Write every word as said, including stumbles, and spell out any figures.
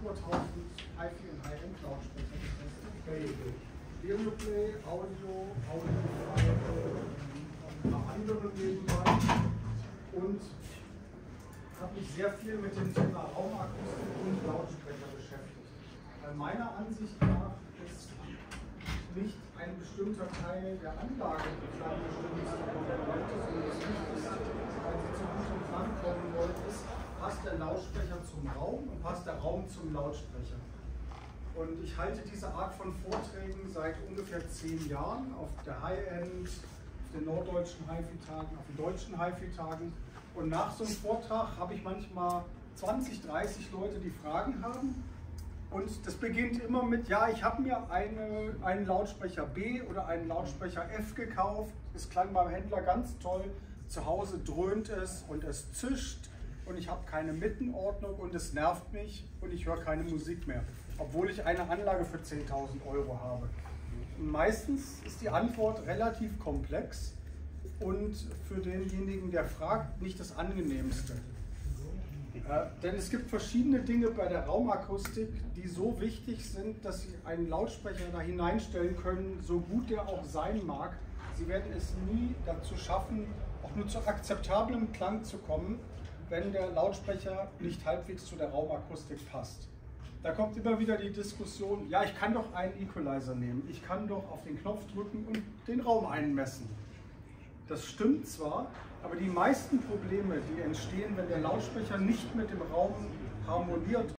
achthunderttausend HiFi und High-End-Lautsprecher getestet. Stereoplay, Audio, Audio, ein paar andere nebenbei und habe mich sehr viel mit dem Thema Raumakustik und Lautsprecher beschäftigt. Weil meiner Ansicht nach ist nicht ein bestimmter Teil der Anlage die bestimmte Komponente, sondern das Wichtigste, wenn Sie zu gutem Klang kommen wollen, ist, passt der Lautsprecher zum Raum und passt der Raum zum Lautsprecher. Und ich halte diese Art von Vorträgen seit ungefähr zehn Jahren auf der High-End, auf den norddeutschen HiFi-Tagen, auf den deutschen HiFi-Tagen. Und nach so einem Vortrag habe ich manchmal zwanzig, dreißig Leute, die Fragen haben. Und das beginnt immer mit, ja, ich habe mir eine, einen Lautsprecher B oder einen Lautsprecher F gekauft. Es klang beim Händler ganz toll. Zu Hause dröhnt es und es zischt und ich habe keine Mittenordnung und es nervt mich und ich höre keine Musik mehr, obwohl ich eine Anlage für zehntausend Euro habe. Und meistens ist die Antwort relativ komplex und für denjenigen, der fragt, nicht das angenehmste. Äh, denn es gibt verschiedene Dinge bei der Raumakustik, die so wichtig sind, dass Sie einen Lautsprecher da hineinstellen können, so gut der auch sein mag. Sie werden es nie dazu schaffen, auch nur zu akzeptablem Klang zu kommen, wenn der Lautsprecher nicht halbwegs zu der Raumakustik passt. Da kommt immer wieder die Diskussion, ja, ich kann doch einen Equalizer nehmen, ich kann doch auf den Knopf drücken und den Raum einmessen. Das stimmt zwar, aber die meisten Probleme, die entstehen, wenn der Lautsprecher nicht mit dem Raum harmoniert